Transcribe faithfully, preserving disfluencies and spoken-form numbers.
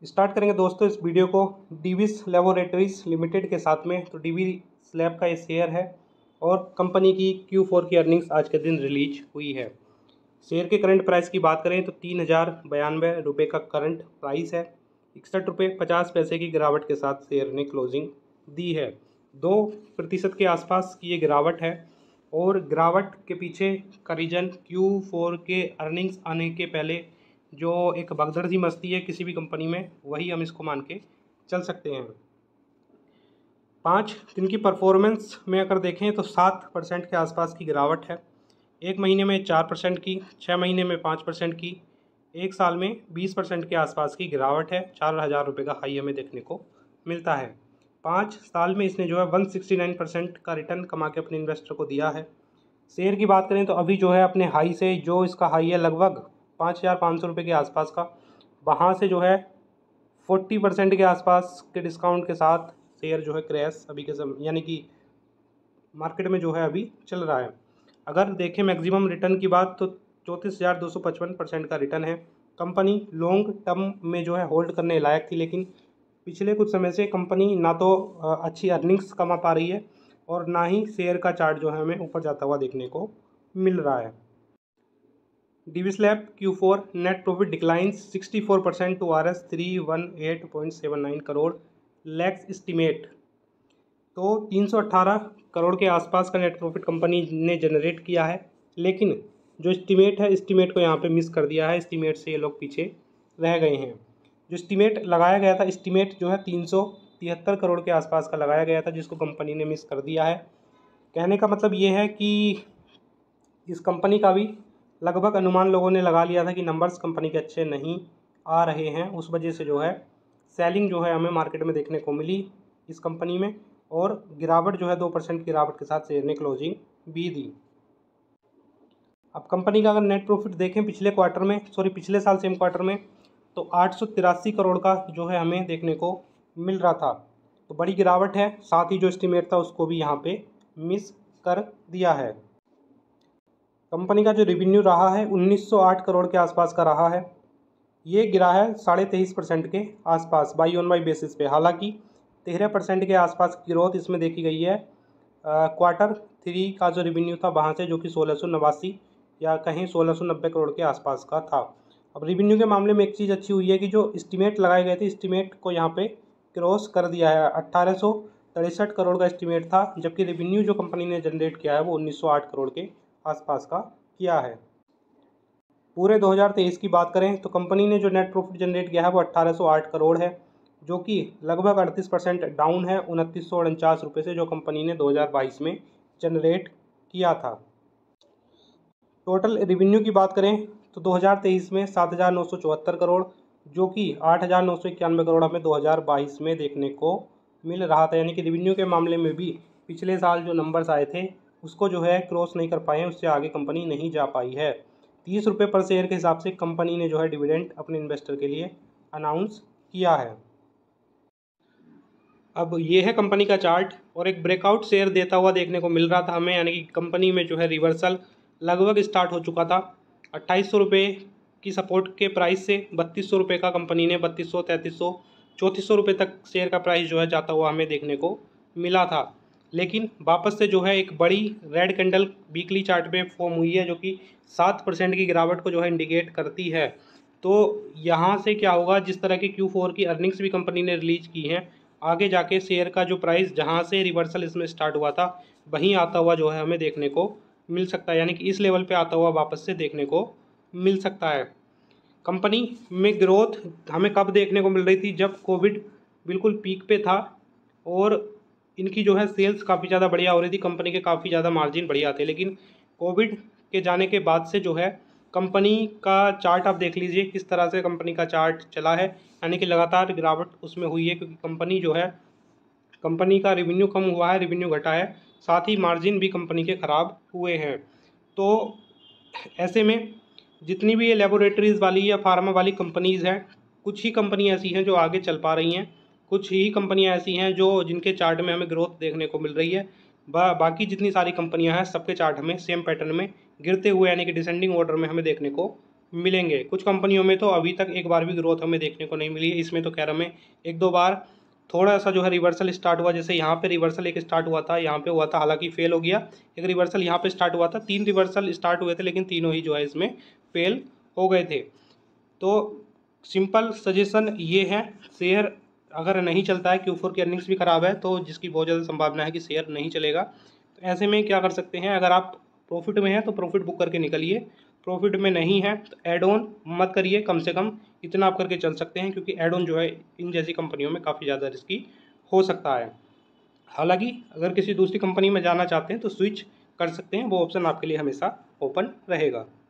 Start करेंगे दोस्तों इस वीडियो को डिविस लैबोरेटरीज लिमिटेड के साथ में। तो डिविस लैब का ये शेयर है और कंपनी की क्यू फोर की अर्निंग्स आज के दिन रिलीज हुई है। शेयर के करंट प्राइस की बात करें तो तीन हज़ार बयानवे रुपये का करंट प्राइस है। इकसठ रुपये पचास पैसे की गिरावट के साथ शेयर ने क्लोजिंग दी है। दो प्रतिशत के आसपास की ये गिरावट है और गिरावट के पीछे का रीजन क्यू फोर के अर्निंग्स आने के पहले जो एक भगदड़ सी मस्ती है किसी भी कंपनी में, वही हम इसको मान के चल सकते हैं। पाँच दिन की परफॉर्मेंस में अगर देखें तो सात परसेंट के आसपास की गिरावट है। एक महीने में चार परसेंट की, छः महीने में पाँच परसेंट की, एक साल में बीस परसेंट के आसपास की गिरावट है। चार हज़ार रुपये का हाई हमें देखने को मिलता है। पाँच साल में इसने जो है एक सौ उनहत्तर परसेंट का रिटर्न कमा के अपने इन्वेस्टर को दिया है। शेयर की बात करें तो अभी जो है अपने हाई से, जो इसका हाई है लगभग पाँच हज़ार पाँच सौ रुपये के आसपास का, वहाँ से जो है चालीस परसेंट के आसपास के डिस्काउंट के साथ शेयर जो है क्रैश अभी के समय यानी कि मार्केट में जो है अभी चल रहा है। अगर देखें मैक्सिमम रिटर्न की बात तो चौंतीस हज़ार दो सौ पचपन परसेंट का रिटर्न है। कंपनी लॉन्ग टर्म में जो है होल्ड करने लायक थी, लेकिन पिछले कुछ समय से कंपनी ना तो अच्छी अर्निंग्स कमा पा रही है और ना ही शेयर का चार्ट जो है हमें ऊपर जाता हुआ देखने को मिल रहा है। Divi's lab Q four net profit declines sixty four percent to R S three one eight point seven nine crore lags estimate. तो तीन सौ अट्ठारह करोड़ के आसपास का नेट प्रॉफिट कंपनी ने जनरेट किया है, लेकिन जो एस्टिमेट है एस्टिमेट को यहाँ पे मिस कर दिया है। एस्टिमेट से ये लोग पीछे रह गए हैं। जो एस्टिमेट लगाया गया था, एस्टिमेट जो है तीन सौ तिहत्तर करोड़ के आसपास का लगाया गया था, जिसको कंपनी ने मिस कर दिया है। कहने का मतलब ये है कि इस कंपनी का भी लगभग अनुमान लोगों ने लगा लिया था कि नंबर्स कंपनी के अच्छे नहीं आ रहे हैं। उस वजह से जो है सेलिंग जो है हमें मार्केट में देखने को मिली इस कंपनी में, और गिरावट जो है दो परसेंट की गिरावट के साथ शेयर ने क्लोजिंग भी दी। अब कंपनी का अगर नेट प्रॉफिट देखें पिछले क्वार्टर में सॉरी पिछले साल सेम क्वार्टर में, तो आठ सौ तिरासी करोड़ का जो है हमें देखने को मिल रहा था। तो बड़ी गिरावट है। साथ ही जो एस्टिमेट था उसको भी यहाँ पे मिस कर दिया है। कंपनी का जो रेवेन्यू रहा है उन्नीस सौ आठ करोड़ के आसपास का रहा है। ये गिरा है साढ़े तेईस परसेंट के आसपास बाई ऑन बाई बेसिस पे। हालांकि तेरह परसेंट के आसपास की ग्रोथ इसमें देखी गई है क्वार्टर थ्री का जो रेवेन्यू था वहाँ से, जो कि सोलह सौ नवासी या कहीं सोलह सौ नब्बे करोड़ के आसपास का था। अब रेवेन्यू के मामले में एक चीज़ अच्छी हुई है कि जो एस्टिमेट लगाए गए थे एस्टिमेट को यहाँ पे क्रॉस कर दिया है। अट्ठारह सौ तिरसठ करोड़ का एस्टिमेट था, जबकि रेवेन्यू जो कंपनी ने जनरेट किया है वो उन्नीस सौ आठ करोड़ के आसपास का किया है। पूरे दो हज़ार तेईस की बात करें तो कंपनी ने जो नेट प्रॉफिट जनरेट किया है वो अट्ठारह सौ आठ करोड़ है, जो कि लगभग अड़तीस परसेंट डाउन है उनतीस सौ उनचास रुपये से, जो कंपनी ने दो हज़ार बाईस में जनरेट किया था। टोटल रेवेन्यू की बात करें तो दो हज़ार तेईस में सात हज़ार नौ सौ चौहत्तर करोड़, जो कि आठ हज़ार नौ सौ इक्यानवे करोड़ हमें दो हज़ार बाईस में देखने को मिल रहा था। यानी कि रेवेन्यू के मामले में भी पिछले साल जो नंबर्स आए थे उसको जो है क्रॉस नहीं कर पाए हैं, उससे आगे कंपनी नहीं जा पाई है। तीस रुपये पर शेयर के हिसाब से कंपनी ने जो है डिविडेंड अपने इन्वेस्टर के लिए अनाउंस किया है। अब ये है कंपनी का चार्ट, और एक ब्रेकआउट शेयर देता हुआ देखने को मिल रहा था हमें, यानी कि कंपनी में जो है रिवर्सल लगभग स्टार्ट हो चुका था। अट्ठाईस सौ रुपये की सपोर्ट के प्राइस से बत्तीस सौ रुपये का कंपनी ने बत्तीस सौ तैंतीस सौ चौंतीस सौ रुपये तक शेयर का प्राइस जो है जाता हुआ हमें देखने को मिला था। लेकिन वापस से जो है एक बड़ी रेड कैंडल वीकली चार्ट में फॉर्म हुई है, जो कि सात परसेंट की गिरावट को जो है इंडिकेट करती है। तो यहाँ से क्या होगा, जिस तरह की क्यू फोर की अर्निंग्स भी कंपनी ने रिलीज की हैं, आगे जाके शेयर का जो प्राइस जहाँ से रिवर्सल इसमें स्टार्ट हुआ था वहीं आता हुआ जो है हमें देखने को मिल सकता है। यानी कि इस लेवल पे आता हुआ वापस से देखने को मिल सकता है। कंपनी में ग्रोथ हमें कब देखने को मिल रही थी, जब कोविड बिल्कुल पीक पे था और इनकी जो है सेल्स काफ़ी ज़्यादा बढ़िया हो रही थी, कंपनी के काफ़ी ज़्यादा मार्जिन बढ़िया थे। लेकिन कोविड के जाने के बाद से जो है कंपनी का चार्ट आप देख लीजिए किस तरह से कंपनी का चार्ट चला है। यानी कि लगातार गिरावट उसमें हुई है, क्योंकि कंपनी जो है कंपनी का रेवेन्यू कम हुआ है, रेवेन्यू घटा है, साथ ही मार्जिन भी कंपनी के ख़राब हुए हैं। तो ऐसे में जितनी भी ये लेबोरेटरीज़ वाली या फार्मा वाली कंपनीज़ हैं, कुछ ही कंपनी ऐसी हैं जो आगे चल पा रही हैं, कुछ ही कंपनियां ऐसी हैं जो जिनके चार्ट में हमें ग्रोथ देखने को मिल रही है। बा, बाकी जितनी सारी कंपनियां हैं सबके चार्ट हमें सेम पैटर्न में गिरते हुए यानी कि डिसेंडिंग ऑर्डर में हमें देखने को मिलेंगे। कुछ कंपनियों में तो अभी तक एक बार भी ग्रोथ हमें देखने को नहीं मिली है। इसमें तो खैर हमें एक दो बार थोड़ा सा जो है रिवर्सल स्टार्ट हुआ, जैसे यहाँ पे रिवर्सल एक स्टार्ट हुआ था, यहाँ पे हुआ था, हालांकि फेल हो गया। एक रिवर्सल यहाँ पे स्टार्ट हुआ था, तीन रिवर्सल स्टार्ट हुए थे लेकिन तीनों ही जो है इसमें फेल हो गए थे। तो सिंपल सजेशन ये है, शेयर अगर नहीं चलता है, क्यू फोर की अर्निंग्स भी ख़राब है, तो जिसकी बहुत ज़्यादा संभावना है कि शेयर नहीं चलेगा, तो ऐसे में क्या कर सकते हैं, अगर आप प्रॉफिट में हैं तो प्रॉफिट बुक करके निकलिए, प्रॉफिट में नहीं है तो एड ऑन मत करिए। कम से कम इतना आप करके चल सकते हैं, क्योंकि एड ऑन जो है इन जैसी कंपनियों में काफ़ी ज़्यादा रिस्की हो सकता है। हालांकि अगर किसी दूसरी कंपनी में जाना चाहते हैं तो स्विच कर सकते हैं, वो ऑप्शन आपके लिए हमेशा ओपन रहेगा।